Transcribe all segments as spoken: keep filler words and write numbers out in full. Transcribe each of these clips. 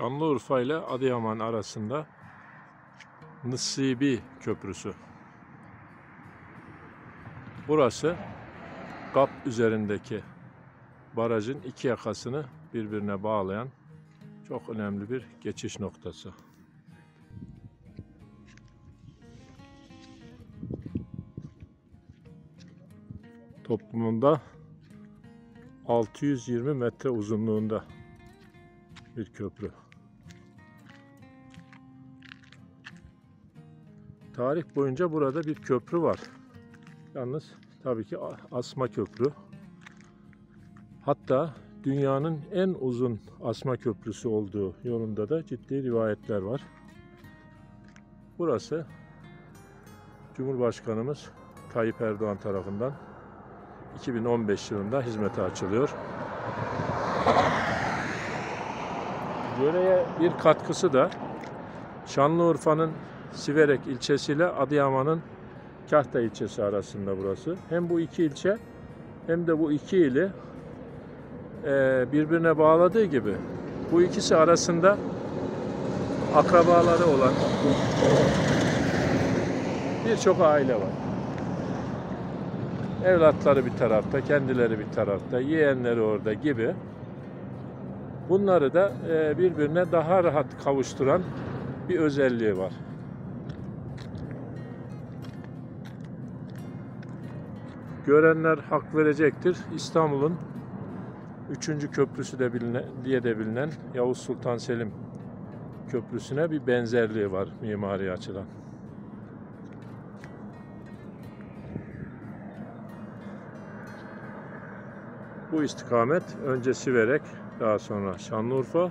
Şanlıurfa ile Adıyaman arasında Nıssibi Köprüsü. Burası Gap üzerindeki barajın iki yakasını birbirine bağlayan çok önemli bir geçiş noktası. Toplamında altı yüz yirmi metre uzunluğunda bir köprü. Tarih boyunca burada bir köprü var. Yalnız tabii ki asma köprü. Hatta dünyanın en uzun asma köprüsü olduğu yolunda da ciddi rivayetler var. Burası Cumhurbaşkanımız Tayyip Erdoğan tarafından iki bin on beş yılında hizmete açılıyor. Yöreye bir katkısı da Şanlıurfa'nın Siverek ilçesiyle Adıyaman'ın Kahta ilçesi arasında burası. Hem bu iki ilçe hem de bu iki ili birbirine bağladığı gibi bu ikisi arasında akrabaları olan birçok aile var. Evlatları bir tarafta, kendileri bir tarafta, yeğenleri orada gibi. Bunları da birbirine daha rahat kavuşturan bir özelliği var. Görenler hak verecektir. İstanbul'un üçüncü köprüsü de bilinen, diye de bilinen Yavuz Sultan Selim Köprüsü'ne bir benzerliği var mimari açıdan. Bu istikamet önce Siverek, daha sonra Şanlıurfa.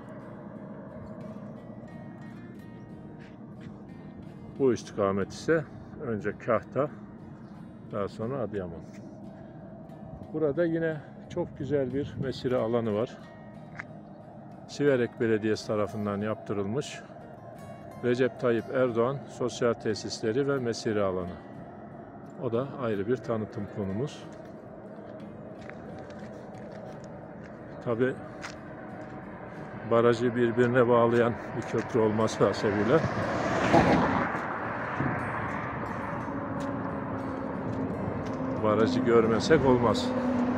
Bu istikamet ise önce Kahta, daha sonra Adıyaman. Burada yine çok güzel bir mesire alanı var. Siverek Belediyesi tarafından yaptırılmış Recep Tayyip Erdoğan Sosyal Tesisleri ve Mesire Alanı. O da ayrı bir tanıtım konumuz. Tabi barajı birbirine bağlayan bir köprü olması hasebiyle barajı görmesek olmaz.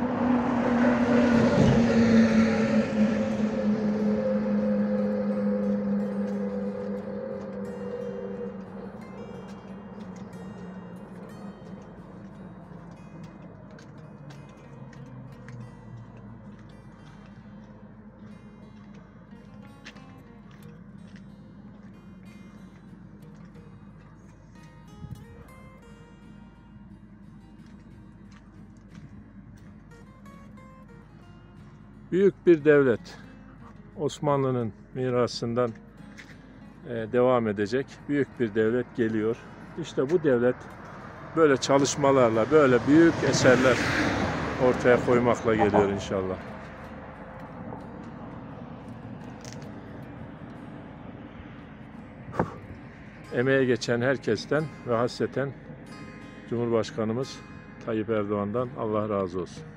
Büyük bir devlet, Osmanlı'nın mirasından devam edecek büyük bir devlet geliyor. İşte bu devlet böyle çalışmalarla, böyle büyük eserler ortaya koymakla geliyor inşallah. Emeğe geçen herkesten ve hasreten Cumhurbaşkanımız Tayyip Erdoğan'dan Allah razı olsun.